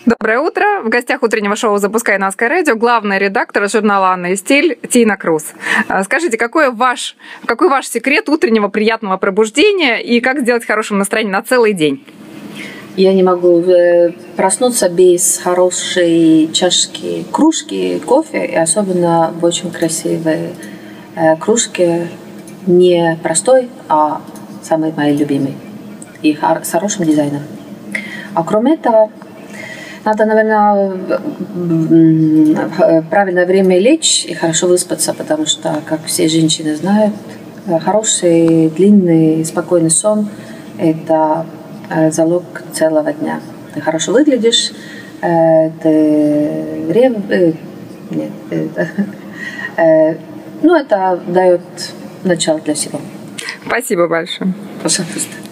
Доброе утро. В гостях утреннего шоу «Запускай на Sky Radio» главный редактор журнала «Анна и стиль» Тина Круз. Скажите, какой ваш секрет утреннего приятного пробуждения и как сделать хорошим настроение на целый день? Я не могу проснуться без хорошей чашки, кружки кофе, и особенно в очень красивой кружке, не простой, а самый моей любимый и с хорошим дизайном. А кроме этого, надо, наверное, в правильное время лечь и хорошо выспаться, потому что, как все женщины знают, хороший, длинный, спокойный сон – это залог целого дня. Ты хорошо выглядишь, это дает начало для всего. Спасибо большое. Пожалуйста.